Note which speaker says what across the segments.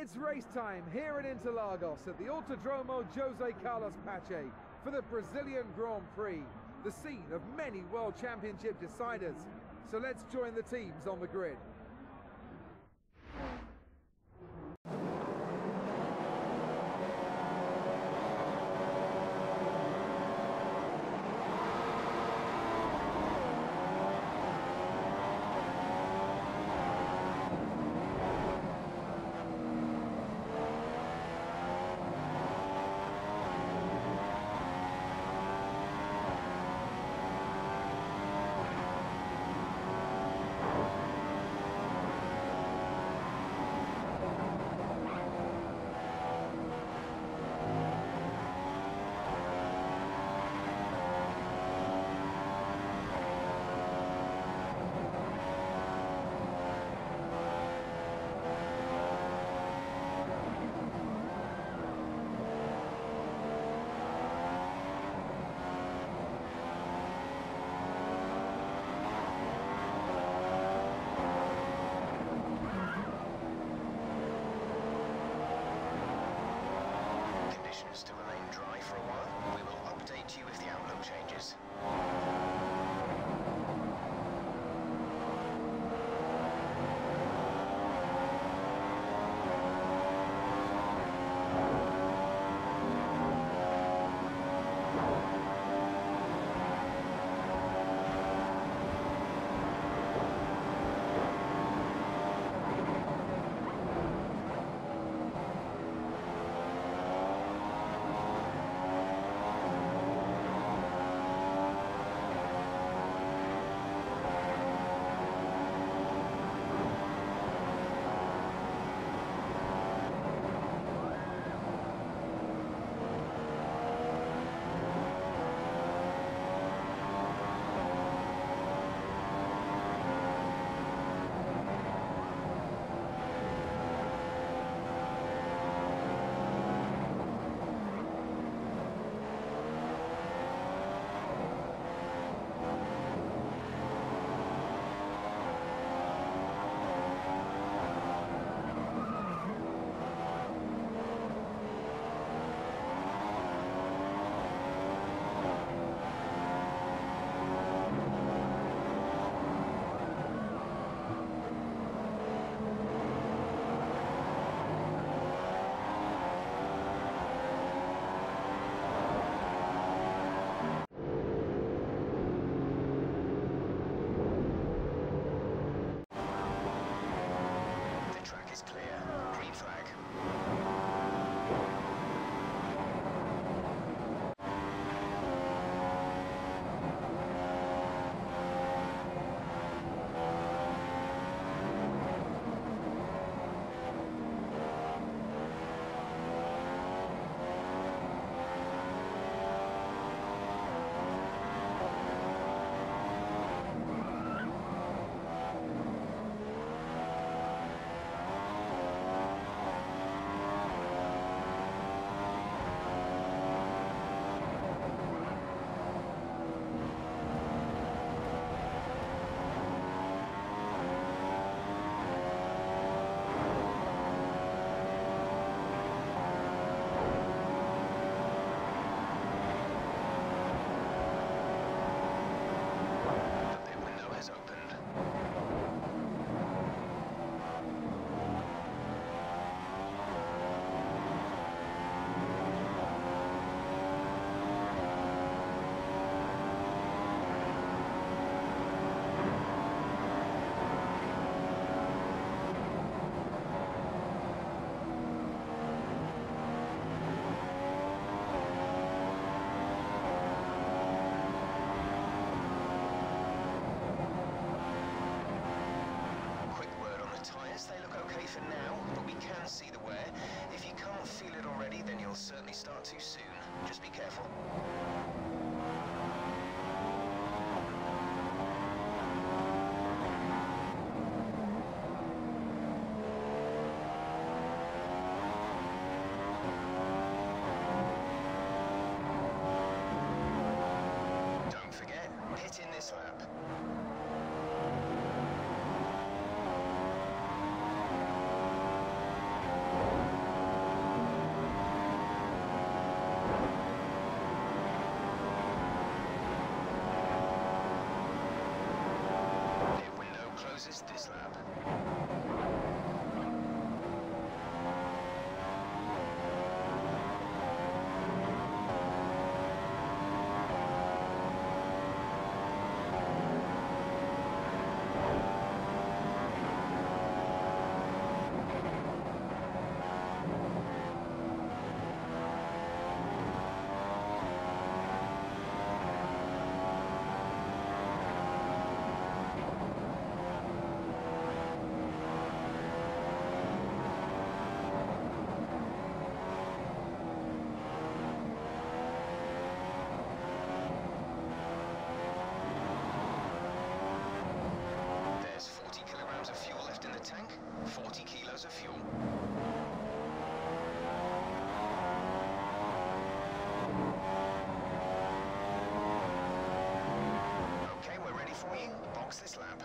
Speaker 1: It's race time here in Interlagos at the Autodromo Jose Carlos Pache for the Brazilian Grand Prix, the scene of many World Championship deciders. So let's join the teams on the grid.
Speaker 2: To remain dry for a while. We will update you if the outlook changes. They look okay for now, but we can see the wear. If you can't feel it already, then you'll certainly start too soon. Just be careful. Don't forget, hit in this lap. resist this lap. There's 40 kilograms of fuel left in the tank, 40 kilos of fuel. Okay, we're ready for you. Box this lap.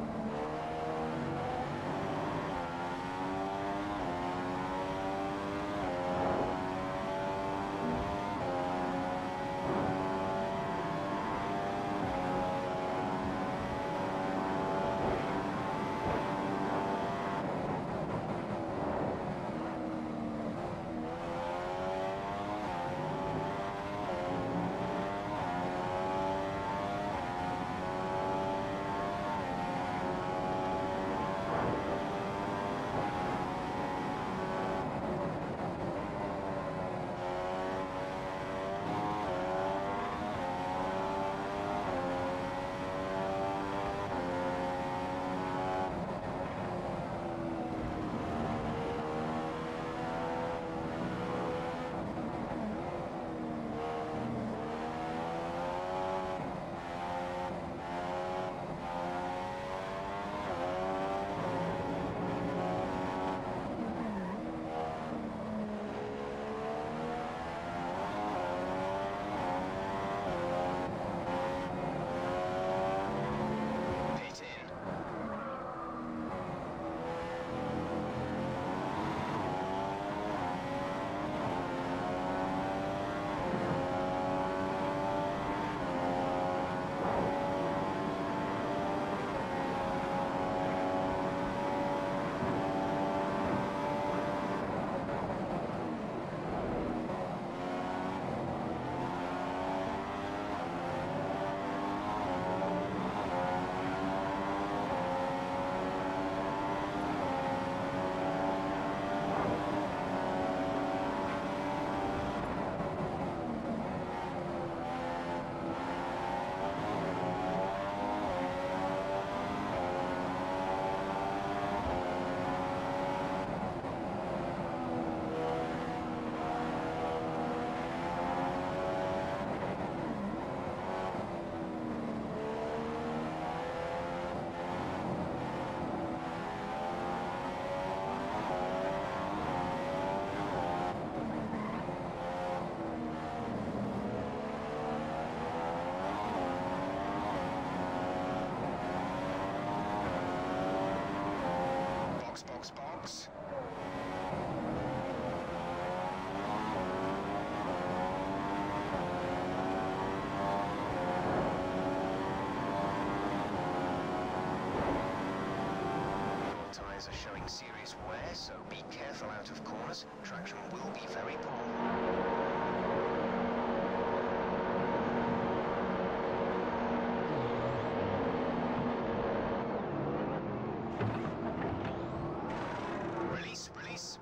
Speaker 2: Pit in. Box. Your tyres are showing serious wear, so be careful out of corners. Traction will be very poor. Release.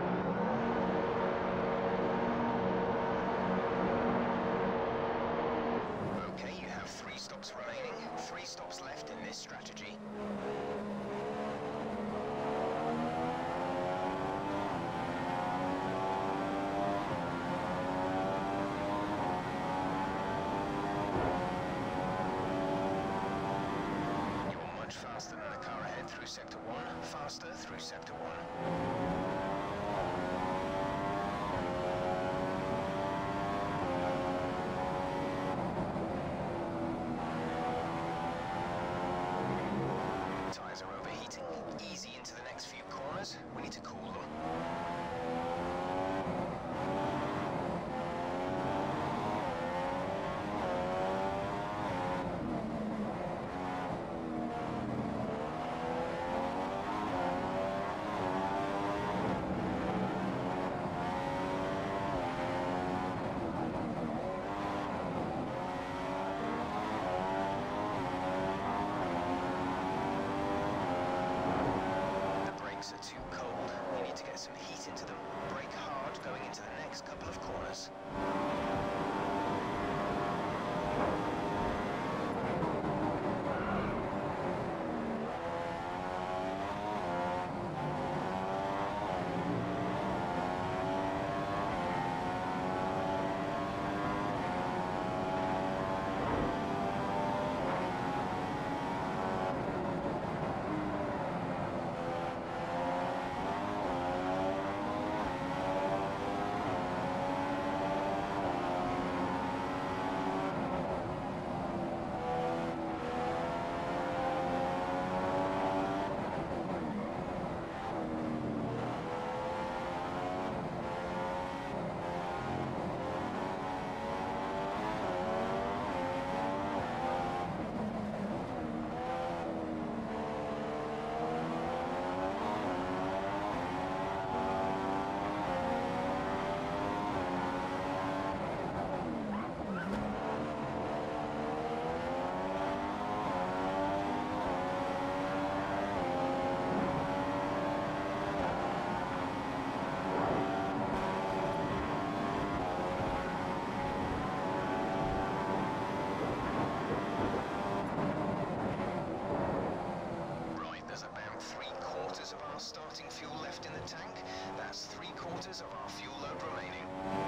Speaker 2: Okay, you have 3 stops remaining, 3 stops left in this strategy. You're much faster than the car ahead through Sector 1, faster through Sector 1. Tyres are overheating. Easy into the next few corners. We need to cool them. brakes are too cold. You need to get some heat into them. Brake hard going into the next couple of corners. Starting fuel left in the tank. That's 3/4 of our fuel load remaining.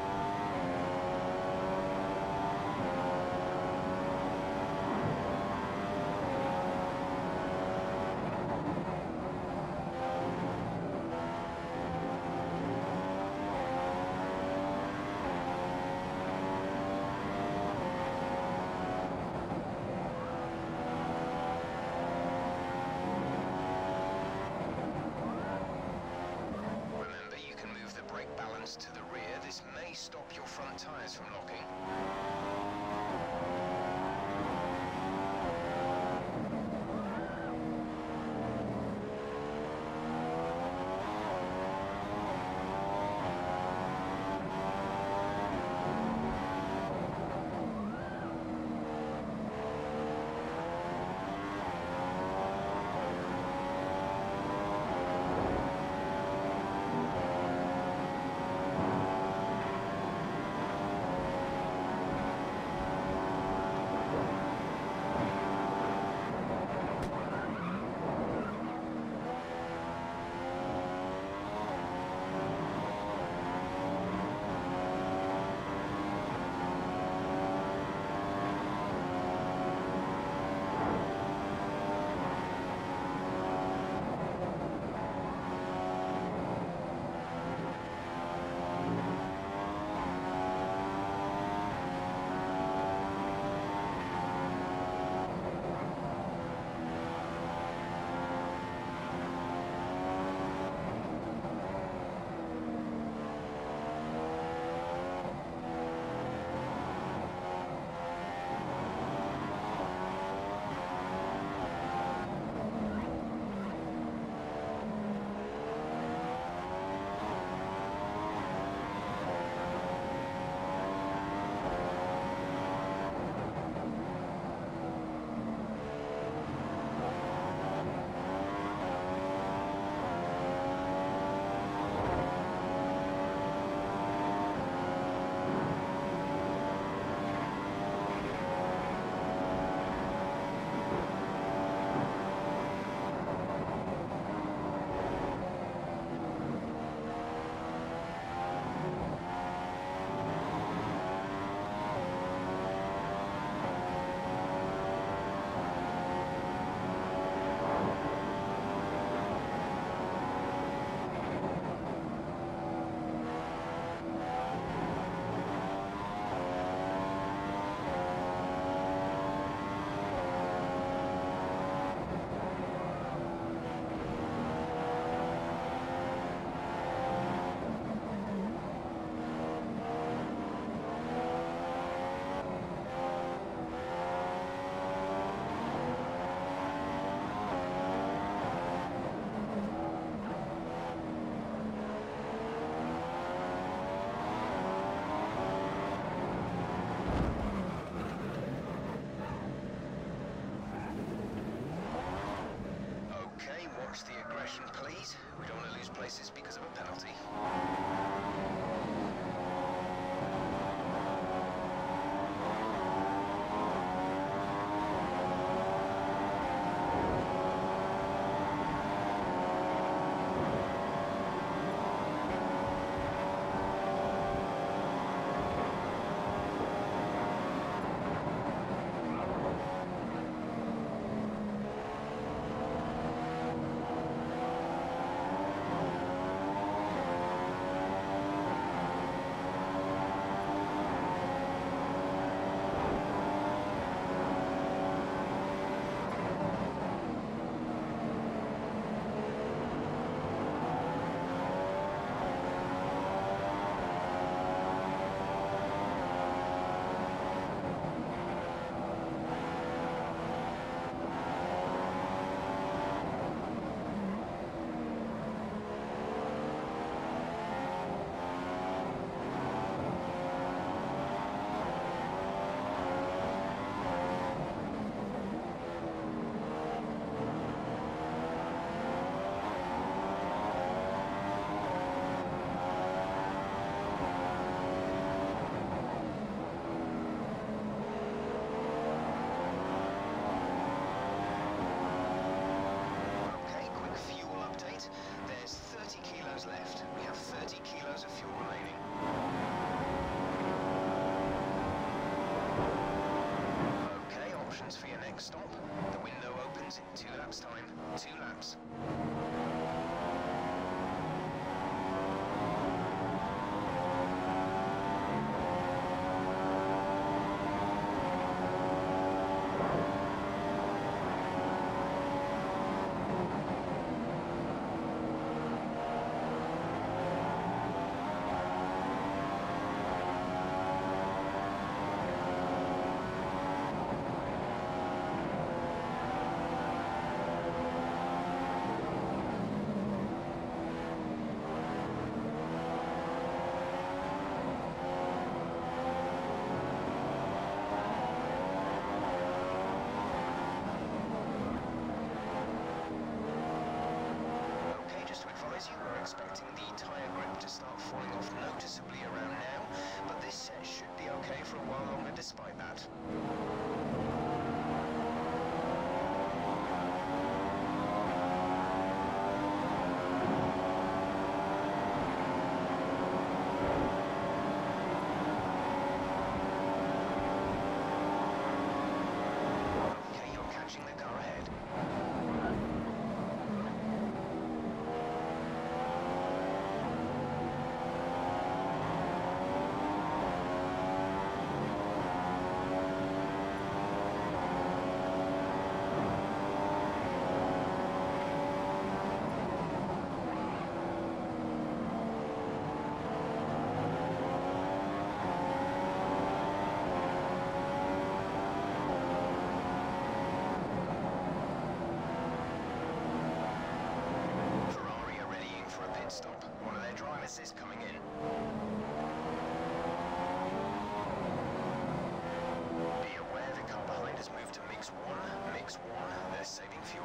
Speaker 2: To the rear, this may stop your front tyres from locking. Watch the aggression, please. We don't want to lose places because of a penalty. Left. We have 30 kilos of fuel remaining. Okay, options for your next stop. The window opens in 2 laps time. 2 laps. We're expecting the tyre grip to start falling off noticeably around now, but this set should be okay for a while longer despite that. Okay, you're catching the car ahead. Stop. One of their drivers is coming in. Be aware the car behind has moved to mix 1. Mix 1. They're saving fuel.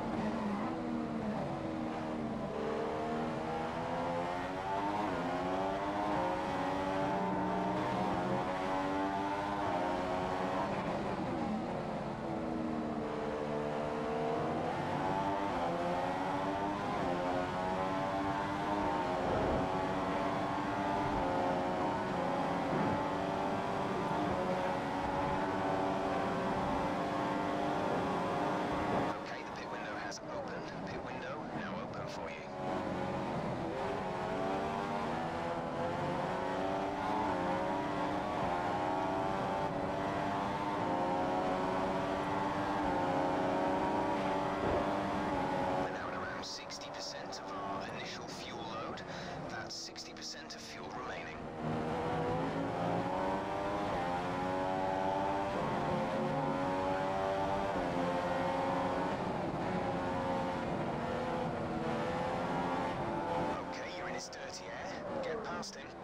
Speaker 2: past him.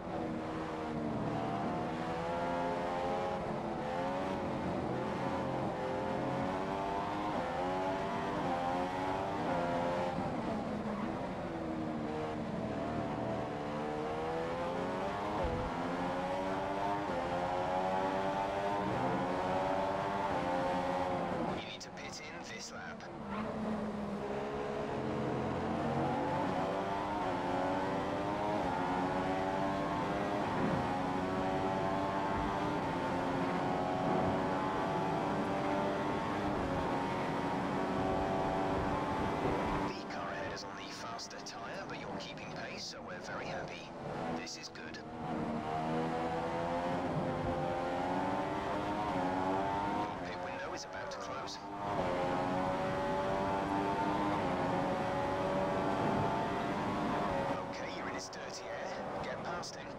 Speaker 2: this lap. Tyre, but you're keeping pace, so we're very happy. This is good. Your pit window is about to close. Okay, you're in its dirty air. Get past him.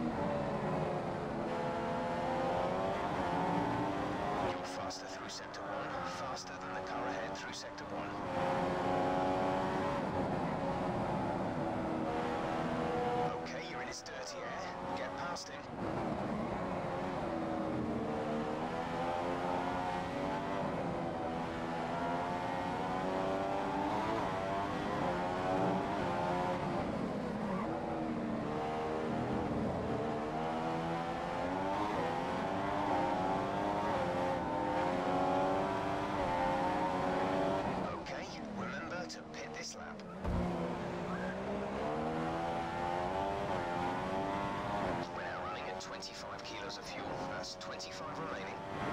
Speaker 2: You're faster through sector 1, faster than the car ahead through sector 1. His dirty air. Get past him. Okay, remember to pit this lap. We're now running at 25 kilos of fuel, that's 25 remaining.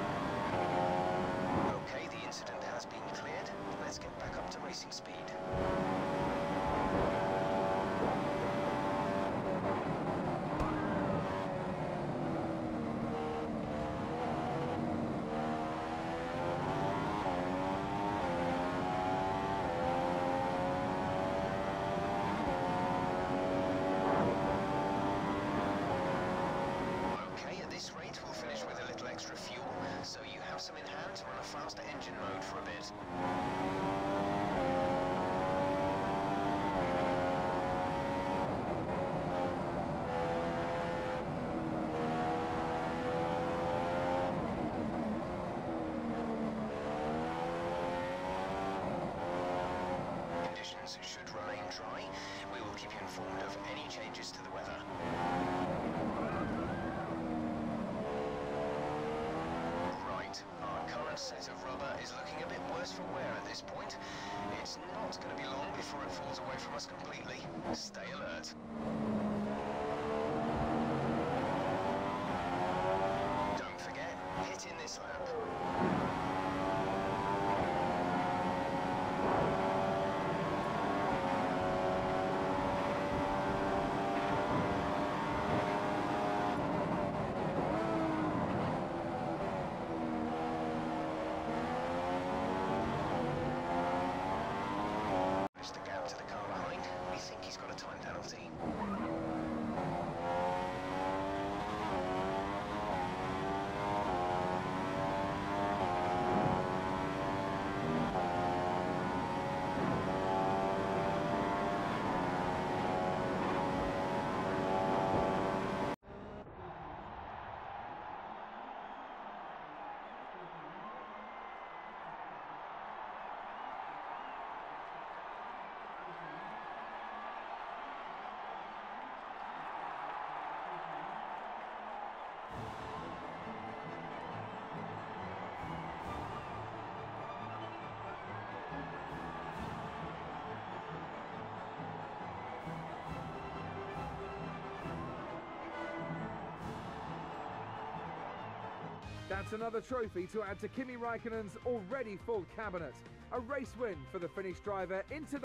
Speaker 2: Okay, the incident has been cleared. Let's get back up to racing speed. Extra fuel, so you have some in hand to run a faster engine mode for a bit. Conditions should remain dry. We will keep you informed of any changes to the weather. Our current set of rubber is looking a bit worse for wear at this point. It's not going to be long before it falls away from us completely. Stay alert. Don't forget, hit in this lap. To the car behind, we think he's got a time penalty.
Speaker 1: That's another trophy to add to Kimi Raikkonen's already full cabinet. A race win for the Finnish driver into the